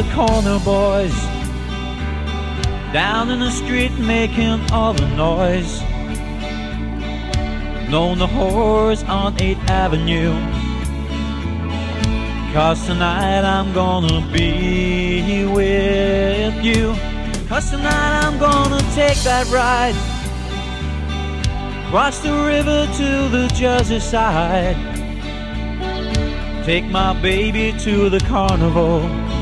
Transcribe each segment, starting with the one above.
corner boys down in the street making all the noise. Known the whores on 8th Avenue, 'cause tonight I'm gonna be with you. 'Cause tonight I'm gonna take that ride, cross the river to the Jersey side, take my baby to the carnival,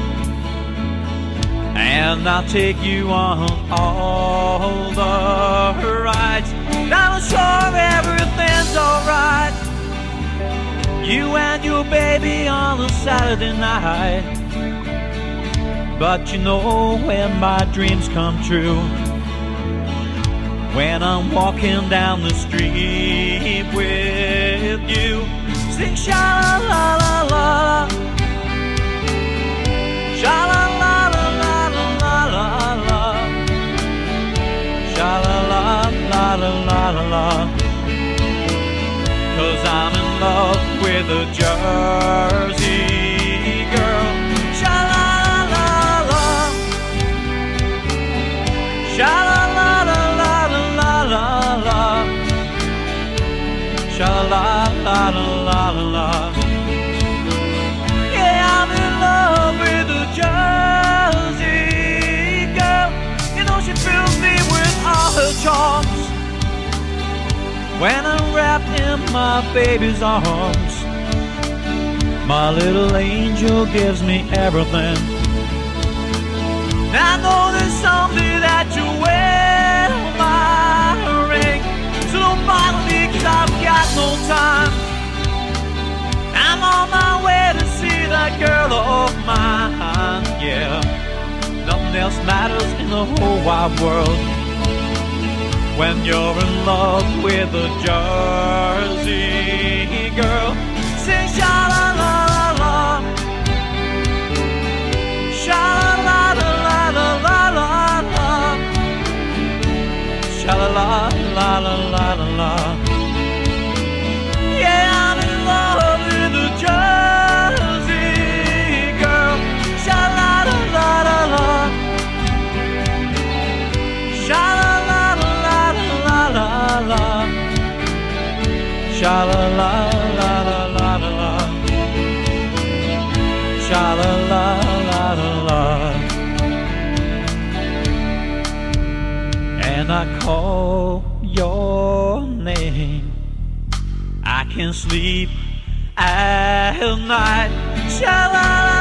and I'll take you on all the rides. I'm sure everything's alright, you and your baby on a Saturday night. But you know when my dreams come true, when I'm walking down the street with you. Sing sha-la-la-la-la, sha-la-la-la-la-la-la-la, sha-la-la-la-la-la-la, 'cause I'm in love with a Jersey girl. Sha-la-la-la-la, sha-la-la-la-la-la-la, sha-la-la-la-la-la. Yeah, I'm in love with a Jersey girl. You know she fills me with all her charms when I'm wrapped in my baby's arms. My little angel gives me everything. I know there's something that you wear on my ring, so don't bother me 'cause I've got no time. I'm on my way to see that girl of mine, yeah. Nothing else matters in the whole wide world when you're in love with a Jersey girl. Sing sha-la-la-la-la, sha-la-la-la-la-la-la, sha-la-la-la-la-la-la. Yeah, I'm in love with a Jersey girl. Sha-la-la-la-la-la, sha-la-la-la-la-la-la, sha-la-la-la-la-la-la, sha-la-la-la-la-la. And I call your name, I can sleep at night. Sha-la-la.